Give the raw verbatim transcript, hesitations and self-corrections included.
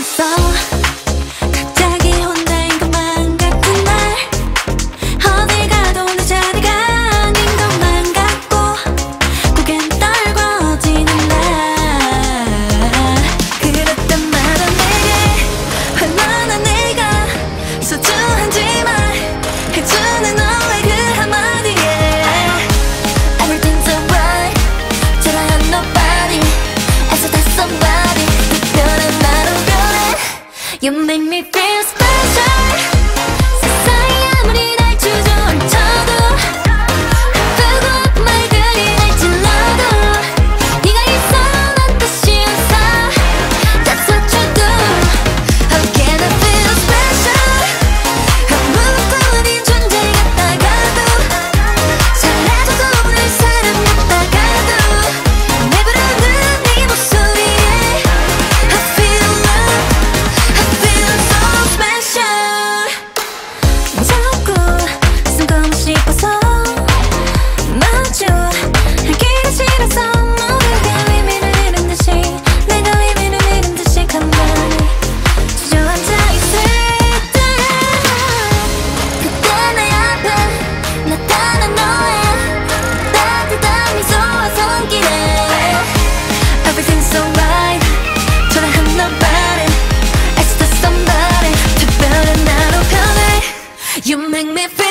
있어. 갑자기 혼자인 것만 같은 날, 어딜 가도 내 자리가 아닌 것만 같고 고개는 떨궈지는 날. 그럴 때마다 내게 얼마나 내가 소중한지 말해주는 너의 그 한마디에 Everything's alright, 초라한 nobody, 애써 다 somebody. 특별한 나로 변해. You make me feel special. 세상이 아무리 날 주저앉혀도, 아프고 아픈 말들이 날 찔러도, 네가 있어 난 다시 웃어. That's what you do. How can I feel special? 아무것도 아닌 존재 같다가도, 잘해줘도 날 사랑했다가도, 내 부르는 네 목소리에 I feel love, I feel so special. 자꾸 숨고 싶어서 멈춰 하기가 싫어서 모두가 의미를 잃은 듯이, 내가 의미를 잃은 듯이 가만히 주저앉아 있을 때, 그때 내 앞에 나타난 너의 따뜻한 미소와 손길에 Everything's alright, 초라한 nobody, 애써 다 somebody. 특별한 나로 변해. You make me feel